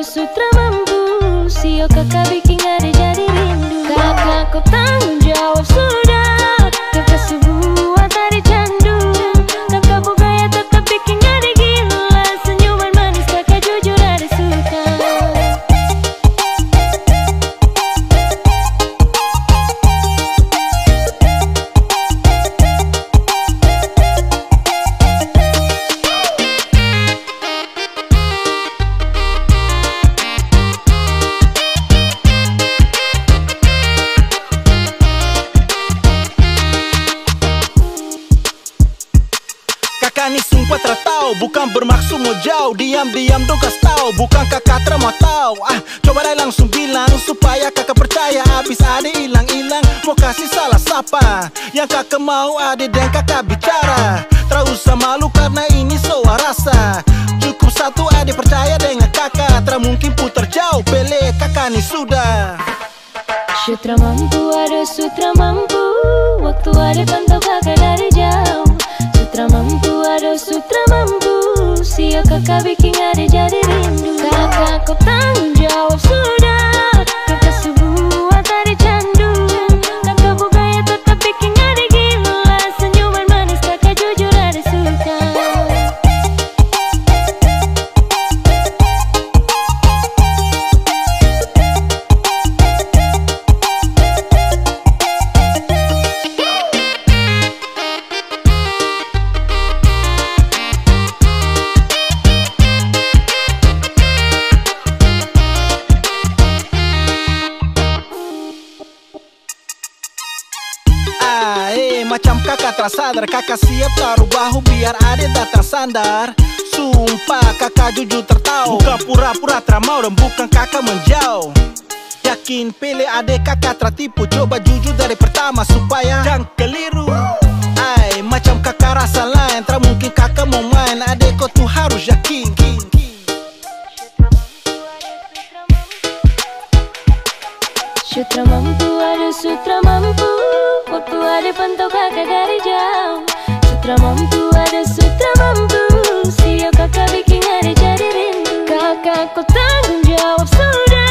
sutra mampu. Sio kakak bikin ada jadi rindu. Kakak kau tanggung jawab sudah. Kakak sebuah tari candu. Kakak bugaya tetap bikin ada gila. Senyuman manis kakak jujur ada suka. Kakak ni sumpah teratau, bukan bermaksud mau jauh. Diam-diam dong kas tau, bukan kakak terima tau. Coba deh langsung bilang, supaya kakak percaya. Abis ade hilang-hilang, mau kasih salah siapa. Yang kakak mau ade dan kakak bicara. Tak usah malu karena ini soal rasa. Cukup satu ade percaya dengan kakak. Tak mungkin putar jauh, pele kakak ni sudah. Sutra mampu, ada sutra mampu. Waktu ada pantau kakak dari jauh. Sutra mampu, ada sutra mampu. Sio kakak bikin ada jadi rindu. Kakak kau tanggung jawab sudah. Kakak sebuah tari candu. Kakak bugaya tetap bikin ada gila. Senyuman manis kakak jujur ada suka. Macam kakak tak sadar, kakak siap taruh bahu biar ade datang sandar. Sumpah kakak jujur tertahu, bukan pura-pura teramau dan bukan kakak menjauh. Yakin pilih ade kakak tertipu, coba jujur dari pertama supaya jangan keliru. Macam kakak rasa lain, tak mungkin kakak mau main. Ade kau tuh harus yakin. Sutra mampu, ada sutra mampu. Waktu ada pantau kakak dari jauh. Sutra mampu, ada sutra mampu. Sio kakak bikin ada jadi rindu. Kakak kau tanggung jawab sudah.